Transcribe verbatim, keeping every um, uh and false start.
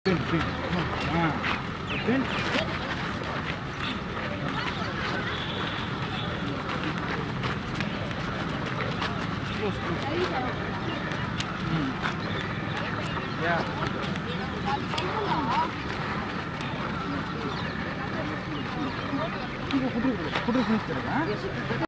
Pin, pin. Ah, pin. Close, close. Hmm. Yeah. Put it, put it, put it.